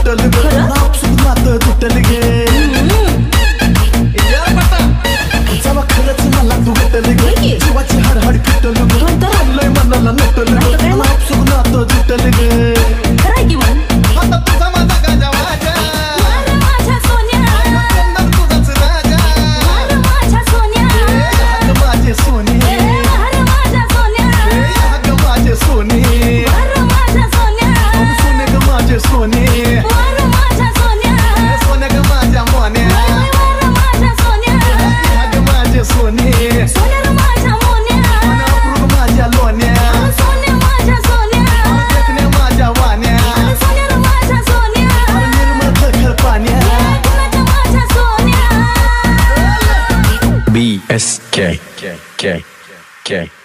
तुटल ग आपसूक नातं तुटल गे जेव्हा खरंच मला तू भेटल ग जीवाची हडहड फिटल ग लय मनाला नटल ग आपसूक नातं तुटल ग आता तुझा माझा गाजा वाजा माझ्या सोन्या तुझाच राजा माझ्या सोन्या माझे सोने माझ्या सोन्या माझे सोने माझ्या सोन्या सोने ग माझे सोने माझ्या सोन्या सोन्या ग माझ्या मोन्या माझ्या सोन्या माझे सोने सोन्या माझ्या मोन्या अप्रूप माझ्या लोण्या सोन्या माझ्या सोन्या देखण्या माझ्या वाण्या सोन्या माझ्या सोन्या निर्मळ खळखळ पाण्या माझ्या सोन्या BSK.